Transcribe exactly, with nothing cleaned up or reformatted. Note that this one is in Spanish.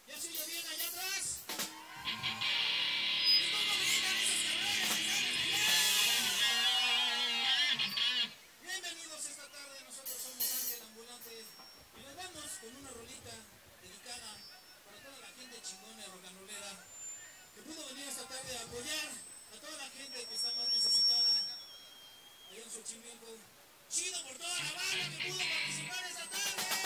¿Ya se oye bien allá atrás? ¿Y cómo gritan esos cabrones que salen allá? Bienvenidos esta tarde, nosotros somos Ángel Ambulante y nos vamos con una rolita dedicada para toda la gente chingona y rocanrolera que pudo venir esta tarde a apoyar a toda la gente que está más necesitada allá en Xochimilco. Chido por toda la banda que pudo participar esta tarde.